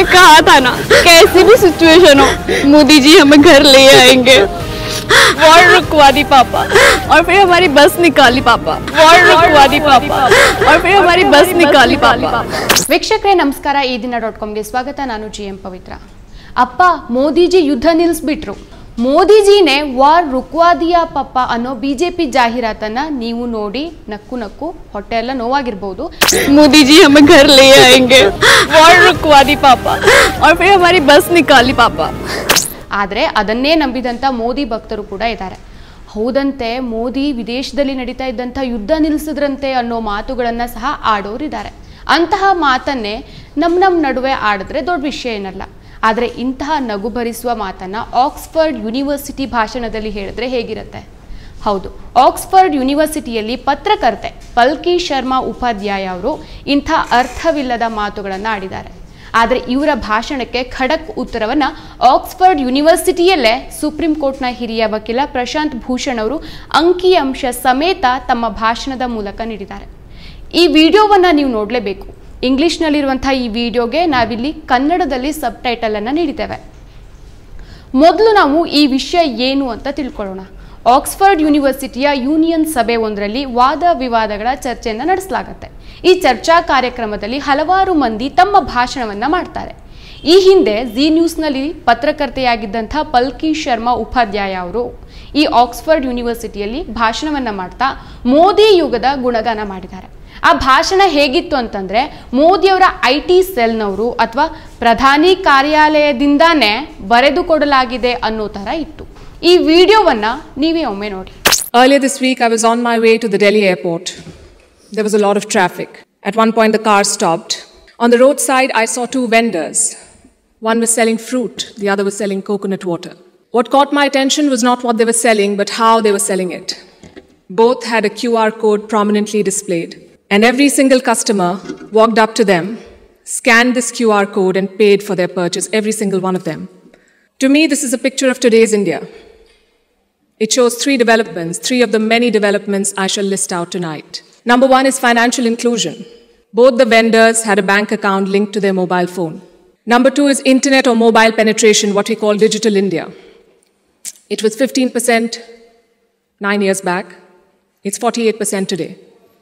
हमने कहा था ना, कैसी भी सिचुएशन हो मोदी जी हमें घर ले आएंगे। वॉर रुकवा दी पापा और फिर हमारी बस निकाली पापा। वॉर रुकवा दी पापा और फिर हमारी बस निकाली पापा। ವೀಕ್ಷಕರೇ ನಮಸ್ಕಾರ, ಈ ದಿನ.comಗೆ ಸ್ವಾಗತ. ನಾನು GM ಪವಿತ್ರ. ಅಪ್ಪ ಮೋದಿಜಿ ಯುದ್ಧ ನಿಲ್ಲಿಸ್ಬಿಟ್ರು, ಮೋದಿಜಿನೇ ವಾರ್ ರುಕ್ವಾ ದಿಯಾ ಪಪ್ಪ ಅನ್ನೋ ಬಿಜೆಪಿ ಜಾಹೀರಾತನ್ನ ನೀವು ನೋಡಿ ನಕ್ಕು ನಕ್ಕು ಹೊಟ್ಟೆ ಎಲ್ಲ ನೋವಾಗಿರಬಹುದು. मोदी जी हमें घर ले आएंगे, वॉर रुकवा दी पापा और फिर हमारी बस निकाली पापा. ಆದರೆ ಅದನ್ನೇ ನಂಬಿದಂಥ ಮೋದಿ ಭಕ್ತರು ಕೂಡ ಇದ್ದಾರೆ. ಹೌದಂತೆ ಮೋದಿ ವಿದೇಶದಲ್ಲಿ ನಡೀತಾ ಇದ್ದಂಥ ಯುದ್ಧ ನಿಲ್ಲಿಸಿದ್ರಂತೆ ಅನ್ನೋ ಮಾತುಗಳನ್ನು ಸಹ ಆಡೋರಿದ್ದಾರೆ. ಅಂತಹ ಮಾತನ್ನೇ ನಮ್ಮ ನಡುವೆ ಆಡಿದ್ರೆ ದೊಡ್ಡ ವಿಷಯ ಏನಲ್ಲ. ಆದರೆ ಇಂತಹ ನಗು ಭರಿಸುವ ಮಾತನ್ನು ಆಕ್ಸ್ಫರ್ಡ್ ಯೂನಿವರ್ಸಿಟಿ ಭಾಷಣದಲ್ಲಿ ಹೇಳಿದ್ರೆ ಹೇಗಿರುತ್ತೆ? ಹೌದು, ಆಕ್ಸ್ಫರ್ಡ್ ಯೂನಿವರ್ಸಿಟಿಯಲ್ಲಿ ಪತ್ರಕರ್ತೆ ಪಲ್ಕಿ ಶರ್ಮಾ ಉಪಾಧ್ಯಾಯ ಅವರು ಇಂಥ ಅರ್ಥವಿಲ್ಲದ ಮಾತುಗಳನ್ನು ಆಡಿದ್ದಾರೆ. ಆದರೆ ಇವರ ಭಾಷಣಕ್ಕೆ ಖಡಕ್ ಉತ್ತರವನ್ನು ಆಕ್ಸ್ಫರ್ಡ್ ಯೂನಿವರ್ಸಿಟಿಯಲ್ಲೇ ಸುಪ್ರೀಂ ಕೋರ್ಟ್ನ ಹಿರಿಯ ವಕೀಲ ಪ್ರಶಾಂತ್ ಭೂಷಣ್ ಅವರು ಅಂಕಿಅಂಶ ಸಮೇತ ತಮ್ಮ ಭಾಷಣದ ಮೂಲಕ ನೀಡಿದ್ದಾರೆ. ಈ ವಿಡಿಯೋವನ್ನು ನೀವು ನೋಡಲೇಬೇಕು. ಇಂಗ್ಲಿಷ್ನಲ್ಲಿರುವಂಥ ಈ ವಿಡಿಯೋಗೆ ನಾವಿಲ್ಲಿ ಕನ್ನಡದಲ್ಲಿ ಸಬ್ ಟೈಟಲ್ ಅನ್ನು ನೀಡಿದ್ದೇವೆ. ಮೊದಲು ನಾವು ಈ ವಿಷಯ ಏನು ಅಂತ ತಿಳ್ಕೊಳ್ಳೋಣ. ಆಕ್ಸ್ಫರ್ಡ್ ಯೂನಿವರ್ಸಿಟಿಯ ಯೂನಿಯನ್ ಸಭೆ ಒಂದರಲ್ಲಿ ವಾದ ವಿವಾದಗಳ ಚರ್ಚೆಯನ್ನು ನಡೆಸಲಾಗುತ್ತೆ. ಈ ಚರ್ಚಾ ಕಾರ್ಯಕ್ರಮದಲ್ಲಿ ಹಲವಾರು ಮಂದಿ ತಮ್ಮ ಭಾಷಣವನ್ನು ಮಾಡ್ತಾರೆ. ಈ ಹಿಂದೆ ಜಿ ನ್ಯೂಸ್ನಲ್ಲಿ ಪತ್ರಕರ್ತೆಯಾಗಿದ್ದಂಥ ಪಲ್ಕಿ ಶರ್ಮಾ ಉಪಾಧ್ಯಾಯ ಅವರು ಈ ಆಕ್ಸ್ಫರ್ಡ್ ಯೂನಿವರ್ಸಿಟಿಯಲ್ಲಿ ಭಾಷಣವನ್ನು ಮಾಡ್ತಾ ಮೋದಿ ಯುಗದ ಗುಣಗಾನ ಮಾಡಿದ್ದಾರೆ. ಆ ಭಾಷಣ ಹೇಗಿತ್ತು ಅಂತಂದರೆ, ಮೋದಿಯವರ IT ಸೆಲ್ನವರು ಅಥವಾ ಪ್ರಧಾನಿ ಕಾರ್ಯಾಲಯದಿಂದಾನೇ ಬರೆದುಕೊಡಲಾಗಿದೆ ಅನ್ನೋ ಥರ ಇತ್ತು. ಈ ವಿಡಿಯೋವನ್ನು ನೀವೇ ಒಮ್ಮೆ ನೋಡಿ. Earlier this week, I was on my way to the Delhi airport. There was a lot of traffic. At one point, the car stopped. On the roadside, I saw two vendors. One was selling fruit, the other was selling coconut water. What caught my attention was not what they were selling, but how they were selling it. Both had a QR code prominently displayed, and every single customer walked up to them, scanned this QR code, and paid for their purchase, every single one of them. To me, this is a picture of today's India. It shows three developments, three of the many developments I shall list out tonight. Number one is financial inclusion. Both the vendors had a bank account linked to their mobile phone. Number two is internet or mobile penetration, what we call digital India. It was 15% 9 years back. It's 48% today.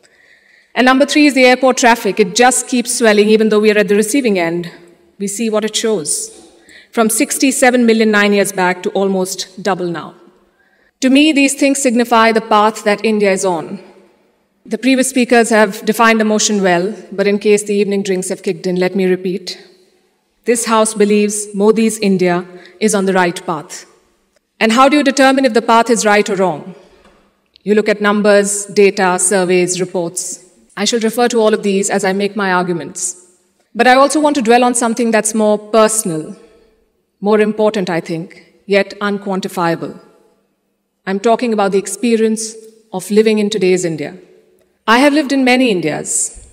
And number three is the airport traffic. It just keeps swelling even though we are at the receiving end. We see what it shows. From 67 million 9 years back to almost double now. To me, these things signify the path that India is on. The previous speakers have defined the motion well, but in case the evening drinks have kicked in, let me repeat. This House believes Modi's India is on the right path. And how do you determine if the path is right or wrong? You look at numbers, data, surveys, reports. I shall refer to all of these as I make my arguments. But I also want to dwell on something that's more personal, more important, I think, yet unquantifiable. I'm talking about the experience of living in today's India. I have lived in many Indias.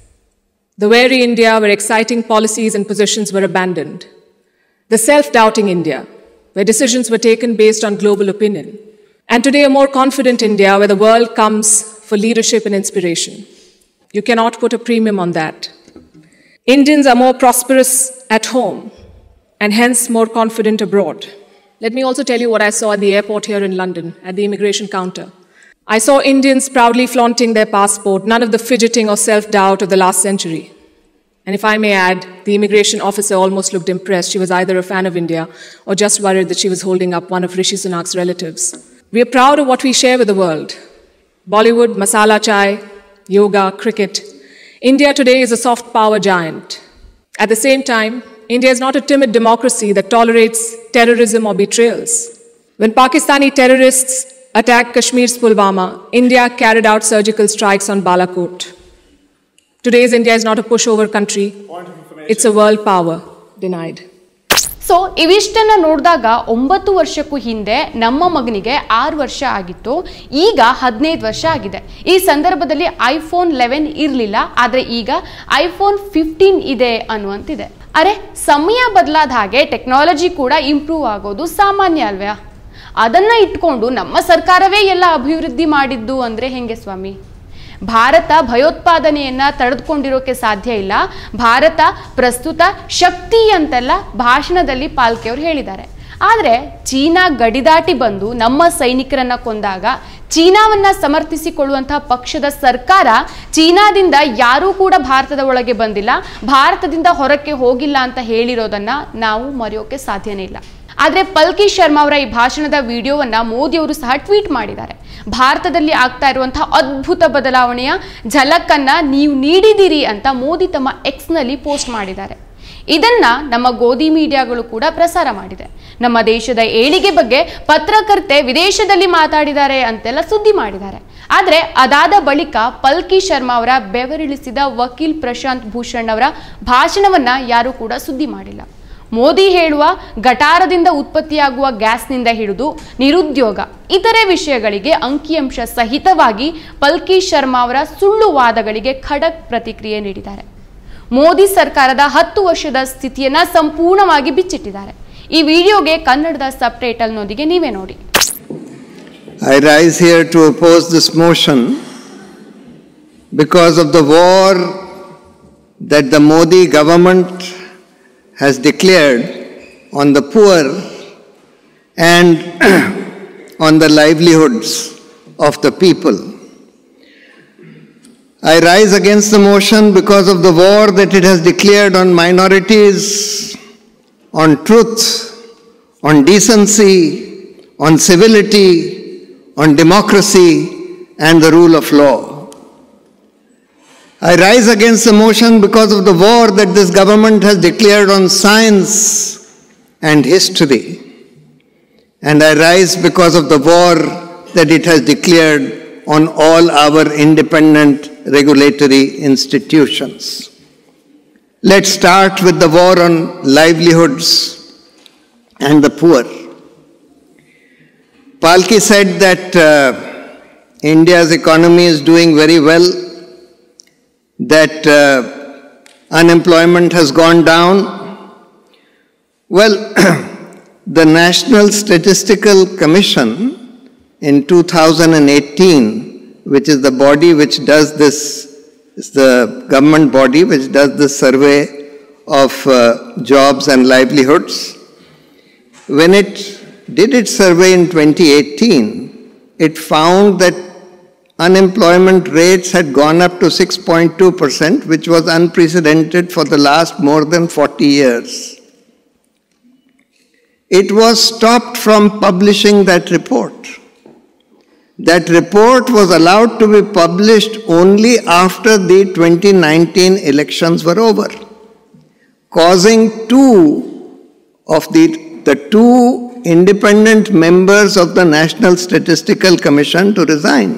The weary India where exciting policies and positions were abandoned. The self-doubting India, where decisions were taken based on global opinion. And today a more confident India where the world comes for leadership and inspiration. You cannot put a premium on that. Indians are more prosperous at home and hence more confident abroad. Let me also tell you what I saw at the airport here in London, at the immigration counter. I saw Indians proudly flaunting their passport, none of the fidgeting or self-doubt of the last century. And if I may add, the immigration officer almost looked impressed. She was either a fan of India or just worried that she was holding up one of Rishi Sunak's relatives. We are proud of what we share with the world. Bollywood, masala chai, yoga, cricket. India today is a soft power giant. At the same time, India is not a timid democracy that tolerates terrorism or betrayals. When Pakistani terrorists attacked Kashmir's Pulwama, India carried out surgical strikes on Balakot. Today's India is not a pushover country. It's a world power denied. So ಇವಿಷ್ಟನ್ನು ನೋಡಿದಾಗ 9 ವರ್ಷಕ್ಕೂ ಹಿಂದೆ ನಮ್ಮ ಮಗನಿಗೆ 6 ವರ್ಷ ಆಗಿತ್ತು, ಈಗ 15 ವರ್ಷ ಆಗಿದೆ. ಈ ಸಂದರ್ಭದಲ್ಲಿ iPhone 11 ಇರಲಿಲ್ಲ, ಆದರೆ ಈಗ iPhone 15 ಇದೆ ಅನ್ನುವಂತಿದೆ. ಅರೆ, ಸಮಯ ಬದಲಾದ ಹಾಗೆ ಟೆಕ್ನಾಲಜಿ ಕೂಡ ಇಂಪ್ರೂವ್ ಆಗೋದು ಸಾಮಾನ್ಯ ಅಲ್ವೇ? ಅದನ್ನು ಇಟ್ಕೊಂಡು ನಮ್ಮ ಸರ್ಕಾರವೇ ಎಲ್ಲ ಅಭಿವೃದ್ಧಿ ಮಾಡಿದ್ದು ಅಂದರೆ ಹೆಂಗೆ ಸ್ವಾಮಿ? ಭಾರತ ಭಯೋತ್ಪಾದನೆಯನ್ನ ತಡೆದುಕೊಂಡಿರೋಕೆ ಸಾಧ್ಯ ಇಲ್ಲ, ಭಾರತ ಪ್ರಸ್ತುತ ಶಕ್ತಿ ಅಂತೆಲ್ಲ ಭಾಷಣದಲ್ಲಿ ಪಾಲ್ಕೆ ಅವರು ಹೇಳಿದ್ದಾರೆ. ಆದರೆ ಚೀನಾ ಗಡಿದಾಟಿ ಬಂದು ನಮ್ಮ ಸೈನಿಕರನ್ನ ಕೊಂದಾಗ ಚೀನಾವನ್ನ ಸಮರ್ಥಿಸಿಕೊಳ್ಳುವಂತಹ ಪಕ್ಷದ ಸರ್ಕಾರ ಚೀನಾದಿಂದ ಯಾರೂ ಕೂಡ ಭಾರತದ ಒಳಗೆ ಬಂದಿಲ್ಲ, ಭಾರತದಿಂದ ಹೊರಕ್ಕೆ ಹೋಗಿಲ್ಲ ಅಂತ ಹೇಳಿರೋದನ್ನ ನಾವು ಮರೆಯೋಕೆ ಸಾಧ್ಯನೇ ಇಲ್ಲ. ಆದರೆ ಪಲ್ಕಿ ಶರ್ಮಾ ಅವರ ಈ ಭಾಷಣದ ವಿಡಿಯೋವನ್ನ ಮೋದಿ ಅವರು ಸಹ ಟ್ವೀಟ್ ಮಾಡಿದ್ದಾರೆ. ಭಾರತದಲ್ಲಿ ಆಗ್ತಾ ಇರುವಂತಹ ಅದ್ಭುತ ಬದಲಾವಣೆಯ ಝಲಕನ್ನ ನೀವು ನೀಡಿದಿರಿ ಅಂತ ಮೋದಿ ತಮ್ಮ ಎಕ್ಸ್ನಲ್ಲಿ ಪೋಸ್ಟ್ ಮಾಡಿದ್ದಾರೆ. ಇದನ್ನ ನಮ್ಮ ಗೋಧಿ ಮೀಡಿಯಾಗಳು ಕೂಡ ಪ್ರಸಾರ ಮಾಡಿದೆ. ನಮ್ಮ ದೇಶದ ಏಳಿಗೆ ಬಗ್ಗೆ ಪತ್ರಕರ್ತೆ ವಿದೇಶದಲ್ಲಿ ಮಾತಾಡಿದ್ದಾರೆ ಅಂತೆಲ್ಲ ಸುದ್ದಿ ಮಾಡಿದ್ದಾರೆ. ಆದರೆ ಅದಾದ ಬಳಿಕ ಪಲ್ಕಿ ಶರ್ಮಾ ಅವರ ಬೆವರಿಳಿಸಿದ ವಕೀಲ್ ಪ್ರಶಾಂತ್ ಭೂಷಣ್ ಅವರ ಭಾಷಣವನ್ನ ಯಾರೂ ಕೂಡ ಸುದ್ದಿ ಮಾಡಿಲ್ಲ. ಮೋದಿ ಹೇಳುವ ಗಟಾರದಿಂದ ಉತ್ಪತ್ತಿಯಾಗುವ ಗ್ಯಾಸ್ನಿಂದ ಹಿಡಿದು ನಿರುದ್ಯೋಗ ಇತರೆ ವಿಷಯಗಳಿಗೆ ಅಂಕಿಅಂಶ ಸಹಿತವಾಗಿ ಪಲ್ಕಿ ಶರ್ಮಾ ಅವರ ಸುಳ್ಳು ವಾದಗಳಿಗೆ ಖಡಕ್ ಪ್ರತಿಕ್ರಿಯೆ ನೀಡಿದ್ದಾರೆ. ಮೋದಿ ಸರ್ಕಾರದ 10 ವರ್ಷದ ಸ್ಥಿತಿಯನ್ನ ಸಂಪೂರ್ಣವಾಗಿ ಬಿಚ್ಚಿಟ್ಟಿದ್ದಾರೆ. ಈ ವಿಡಿಯೋಗೆ ಕನ್ನಡದ ಸಬ್ ಟೈಟಲ್ನೊಂದಿಗೆ ನೀವೇ ನೋಡಿ. I rise here to oppose this motion because of the war that the Modi government has declared on the poor and on the livelihoods of the people. I rise against the motion because of the war that it has declared on minorities, on truth, on decency, on civility, on democracy and the rule of law. I rise against the motion because of the war that this government has declared on science and history. And I rise because of the war that it has declared on all our independent regulatory institutions. Let's start with the war on livelihoods and the poor. Palki said that India's economy is doing very well, that unemployment has gone down. Well, the National Statistical Commission in 2018, which is the body which does this, is the government body which does this survey of jobs and livelihoods. When it did its survey in 2018, it found that unemployment rates had gone up to 6.2%, which was unprecedented for the last more than 40 years. It was stopped from publishing that report. That report was allowed to be published only after the 2019 elections were over, causing two of the two independent members of the National Statistical Commission to resign.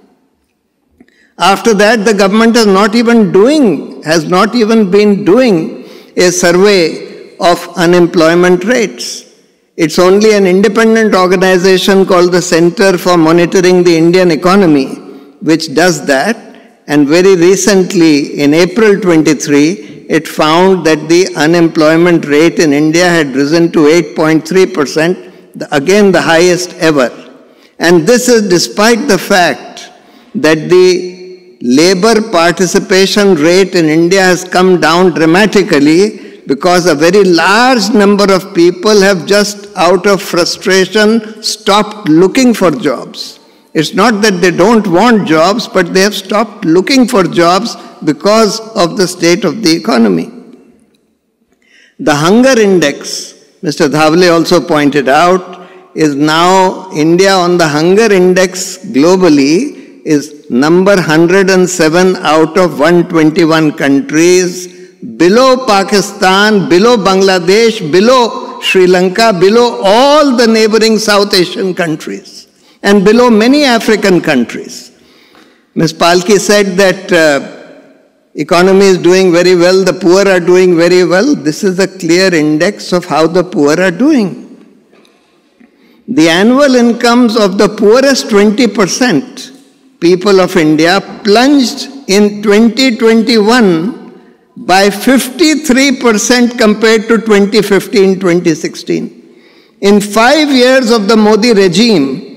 After that, the government has not even been doing a survey of unemployment rates. It's only an independent organization called the Center for Monitoring the Indian Economy which does that, and very recently in April 23 it found that the unemployment rate in India had risen to 8.3%, again the highest ever. And this is despite the fact that the labor participation rate in India has come down dramatically, because a very large number of people have just out of frustration stopped looking for jobs. It's not that they don't want jobs, but they have stopped looking for jobs because of the state of the economy. The hunger index, Mr. Dhawale also pointed out, is now India on the hunger index globally is number 107 out of 121 countries, below Pakistan, below Bangladesh, below Sri Lanka, below all the neighboring South Asian countries, and below many African countries. Ms. Palki said that economy is doing very well, the poor are doing very well. This is a clear index of how the poor are doing. The annual incomes of the poorest 20% people of India plunged in 2021 by 53% compared to 2015-2016. In 5 years of the Modi regime,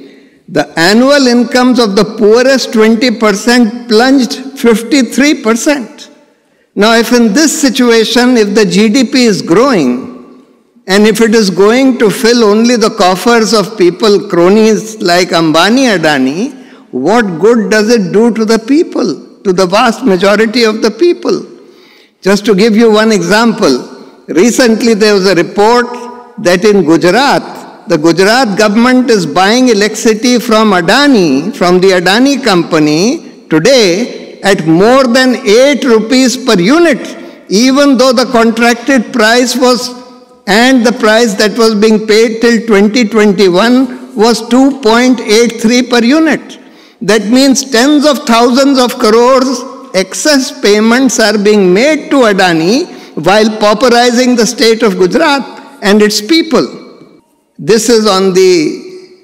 The annual incomes of the poorest 20% plunged 53%. Now, if in this situation, if the GDP is growing, and if it is going to fill only the coffers of people, cronies like Ambani, Adani, what good does it do to the people, to the vast majority of the people? Just to give you one example, recently there was a report that in Gujarat, the Gujarat government is buying electricity from Adani, from the Adani company today at more than 8 rupees per unit, even though the contracted price was, and the price that was being paid till 2021 was 2.83 per unit. That means tens of thousands of crores excess payments are being made to Adani while pauperizing the state of Gujarat and its people. This is on the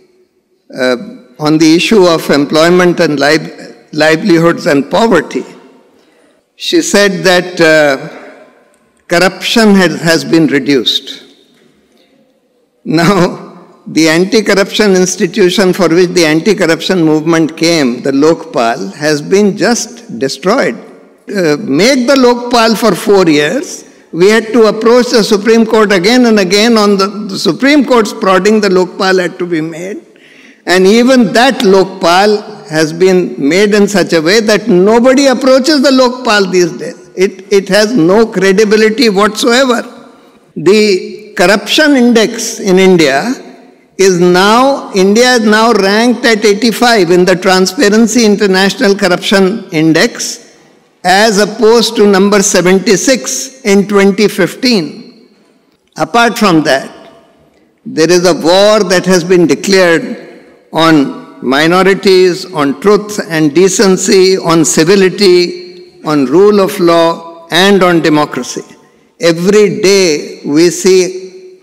issue of employment and livelihoods and poverty. She said that corruption has been reduced. Now, the anti-corruption institution for which the anti-corruption movement came, the Lokpal, has been just destroyed. Make the Lokpal for 4 years. We had to approach the Supreme Court again and again on the Supreme Court's prodding. The Lokpal had to be made. And even that Lokpal has been made in such a way that nobody approaches the Lokpal these days. It has no credibility whatsoever. The corruption index in India is now ranked at 85 in the Transparency International Corruption Index, as opposed to number 76 in 2015. Apart from that, there is a war that has been declared on minorities, on truth and decency, on civility, on rule of law, and on democracy. Every day we see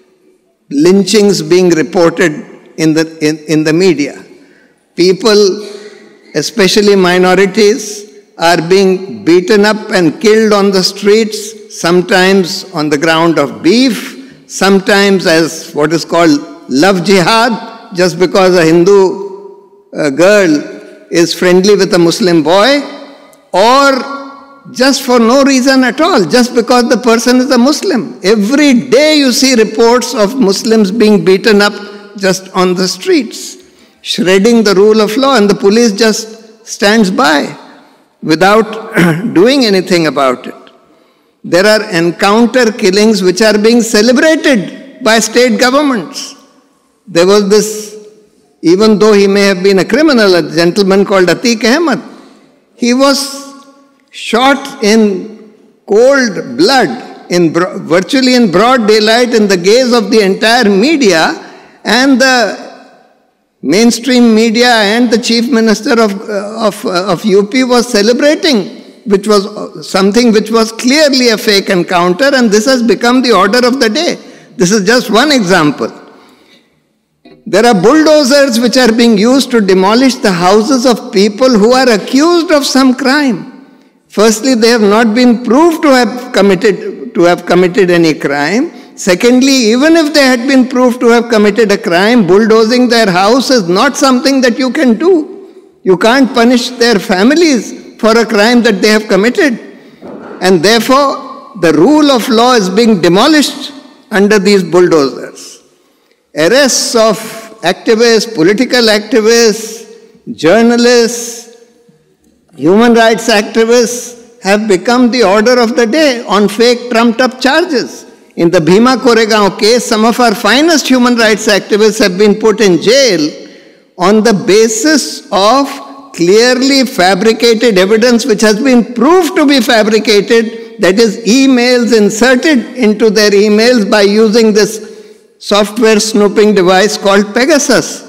lynchings being reported in the media. People, especially minorities, are being beaten up and killed on the streets, sometimes on the ground of beef, sometimes as what is called love jihad, just because a Hindu girl is friendly with a Muslim boy, or just for no reason at all, just because the person is a Muslim. Every day you see reports of Muslims being beaten up just on the streets, shredding the rule of law, and the police just stands by without doing anything about it. There are encounter killings which are being celebrated by state governments. There was this, even though he may have been a criminal, a gentleman called Atiq Ahmed, he was shot in cold blood, virtually in broad daylight, in the gaze of the entire media, and the mainstream media and the chief minister of UP was celebrating, which was something which was clearly a fake encounter, and this has become the order of the day. This is just one example. There are bulldozers which are being used to demolish the houses of people who are accused of some crime. Firstly, they have not been proved to have committed any crime. Secondly, even if they had been proved to have committed a crime, bulldozing their house is not something that you can do. You can't punish their families for a crime that they have committed. And therefore, the rule of law is being demolished under these bulldozers. Arrests of activists, political activists, journalists, human rights activists have become the order of the day on fake trumped-up charges. In the Bhima Koregaon case, some of our finest human rights activists have been put in jail on the basis of clearly fabricated evidence which has been proved to be fabricated, that is, emails inserted into their emails by using this software snooping device called Pegasus.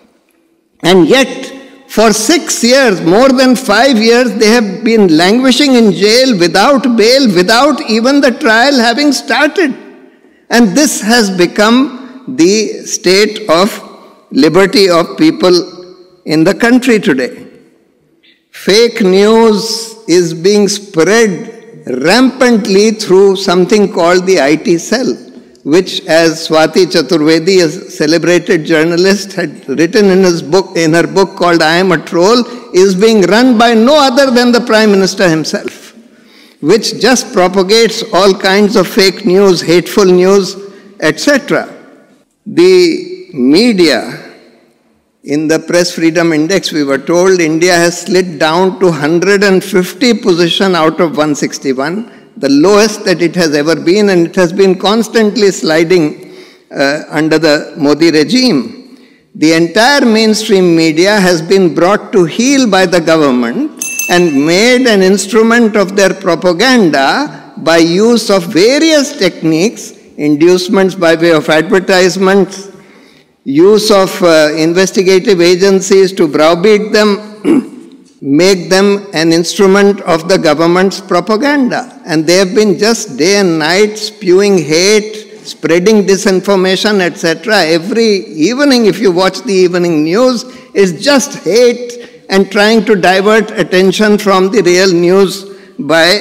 And yet, for 6 years, more than 5 years, they have been languishing in jail without bail, without even the trial having started. And this has become the state of liberty of people in the country today. Fake news is being spread rampantly through something called the IT cell, which, as Swati Chaturvedi, a celebrated journalist, had written in her book called I Am a Troll, is being run by no other than the Prime Minister himself, which just propagates all kinds of fake news, hateful news, etc. The media, in the Press Freedom Index, we were told India has slid down to 150 position out of 161, the lowest that it has ever been, and it has been constantly sliding under the Modi regime. The entire mainstream media has been brought to heel by the government and made an instrument of their propaganda by use of various techniques, inducements by way of advertisements, use of investigative agencies to browbeat them, make them an instrument of the government's propaganda. And they have been just day and night spewing hate, spreading disinformation, etc. Every evening, if you watch the evening news, is just hate and trying to divert attention from the real news by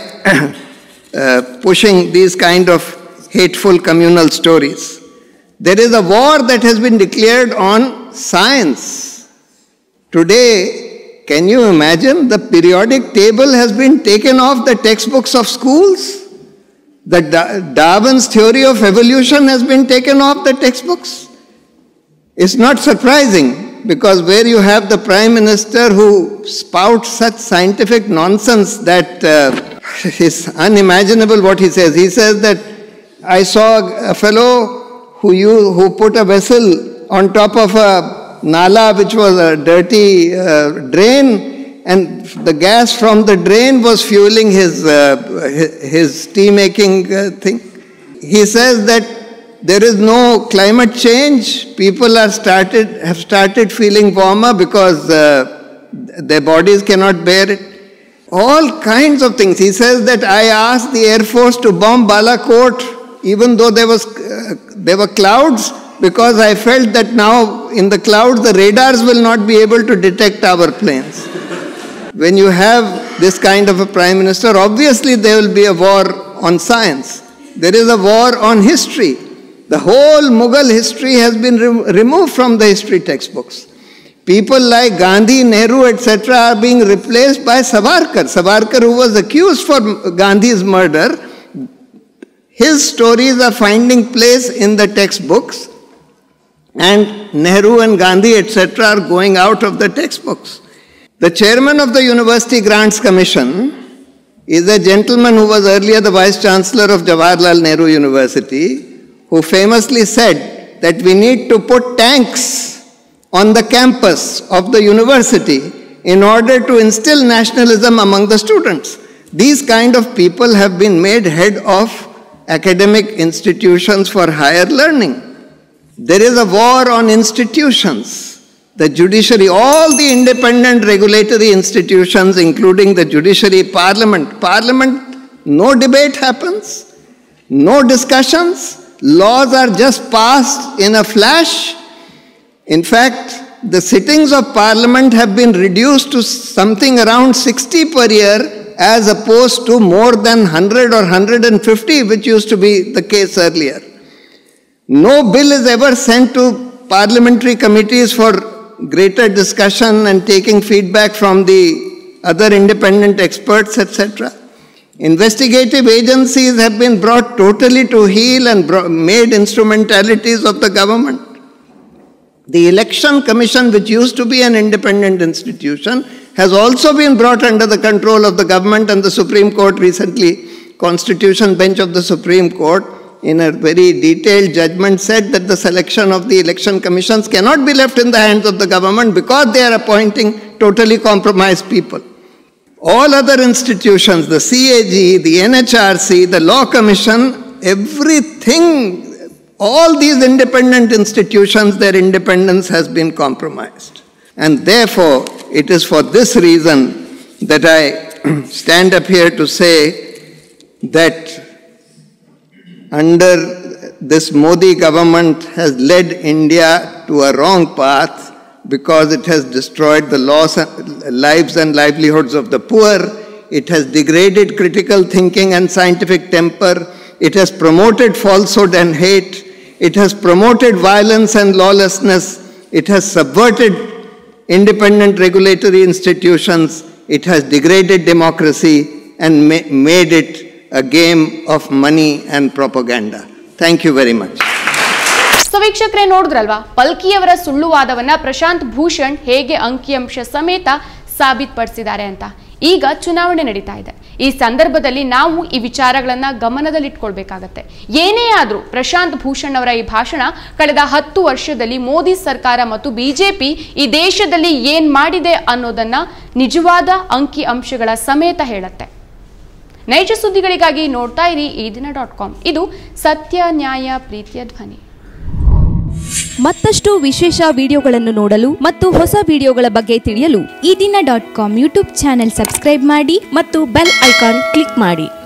pushing these kind of hateful communal stories. There is a war that has been declared on science. Today, can you imagine, the periodic table has been taken off the textbooks of schools? The Darwin's theory of evolution has been taken off the textbooks. It's not surprising, because where you have the Prime Minister who spouts such scientific nonsense that is unimaginable what he says. He says that I saw a fellow who put a vessel on top of a nala, which was a dirty drain, and the gas from the drain was fueling his tea-making thing. He says that there is no climate change. People have started feeling warmer because their bodies cannot bear it. All kinds of things. He says that I asked the Air Force to bomb Balakot, even though there were clouds, because I felt that now in the clouds the radars will not be able to detect our planes. When you have this kind of a Prime Minister, obviously there will be a war on science. There is a war on history. The whole Mughal history has been removed from the history textbooks. People like Gandhi, Nehru, etc. are being replaced by Savarkar. Savarkar, who was accused for Gandhi's murder, his stories are finding place in the textbooks, and Nehru and Gandhi, etc. are going out of the textbooks. The chairman of the University Grants Commission is a gentleman who was earlier the Vice Chancellor of Jawaharlal Nehru University, who famously said that we need to put tanks on the campus of the university in order to instill nationalism among the students. These kind of people have been made head of academic institutions for higher learning. There is a war on institutions. The judiciary, all the independent regulatory institutions, including the judiciary, parliament, no debate happens, no discussions, laws are just passed in a flash. In fact, the sittings of parliament have been reduced to something around 60 per year, as opposed to more than 100 or 150, which used to be the case earlier. No bill is ever sent to parliamentary committees for greater discussion and taking feedback from the other independent experts, etc. Investigative agencies have been brought totally to heel and made instrumentalities of the government. The Election Commission, which used to be an independent institution, has also been brought under the control of the government, and the Supreme Court recently, Constitution Bench of the Supreme Court, in a very detailed judgment said that the selection of the election commissions cannot be left in the hands of the government because they are appointing totally compromised people. All other institutions, the CAG, the NHRC, the Law Commission, everything, all these independent institutions, their independence has been compromised. And therefore, it is for this reason that I stand up here to say that under this Modi government has led India to a wrong path because it has destroyed the lives and livelihoods of the poor. It has degraded critical thinking and scientific temper. it has promoted falsehood and hate, it has promoted violence and lawlessness, it has subverted independent regulatory institutions, it has degraded democracy and made it a game of money and propaganda. Thank you very much. So ವೀಕ್ಷಕರೇ, ನೋಡಿದ್ರಲ್ವಾ ಪಲ್ಕಿಯವರ ಸುಳ್ಳುವಾದವನ್ನ ಪ್ರಶಾಂತ್ ಭೂಷಣ್ ಹೇಗೆ ಅಂಕಿಅಂಶ ಸಮೇತ ಸಾಬೀತುಪಡಿಸಿದ್ದಾರೆ ಅಂತ. ಈಗ ಚುನಾವಣೆ ನಡೀತಾ ಇದೆ. ಈ ಸಂದರ್ಭದಲ್ಲಿ ನಾವು ಈ ವಿಚಾರಗಳನ್ನ ಗಮನದಲ್ಲಿಟ್ಕೊಳ್ಬೇಕಾಗತ್ತೆ. ಏನೇ ಆದ್ರೂ ಪ್ರಶಾಂತ್ ಭೂಷಣ್ ಅವರ ಈ ಭಾಷಣ ಕಳೆದ 10 ವರ್ಷದಲ್ಲಿ ಮೋದಿ ಸರ್ಕಾರ ಮತ್ತು ಬಿಜೆಪಿ ಈ ದೇಶದಲ್ಲಿ ಏನ್ ಮಾಡಿದೆ ಅನ್ನೋದನ್ನ ನಿಜವಾದ ಅಂಕಿ ಅಂಶಗಳ ಸಮೇತ ಹೇಳುತ್ತೆ. ನೈಜ ಸುದ್ದಿಗಳಿಗಾಗಿ ನೋಡ್ತಾ ಇರಿ eedina.com. ಇದು ಸತ್ಯ, ನ್ಯಾಯ, ಪ್ರೀತಿಯ ಧ್ವನಿ. ಮತ್ತಷ್ಟು ವಿಶೇಷ ವಿಡಿಯೋಗಳನ್ನು ನೋಡಲು ಮತ್ತು ಹೊಸ ವಿಡಿಯೋಗಳ ಬಗ್ಗೆ ತಿಳಿಯಲು eedina.com ಯೂಟ್ಯೂಬ್ ಚಾನೆಲ್ ಸಬ್ಸ್ಕ್ರೈಬ್ ಮಾಡಿ ಮತ್ತು ಬೆಲ್ ಐಕಾನ್ ಕ್ಲಿಕ್ ಮಾಡಿ.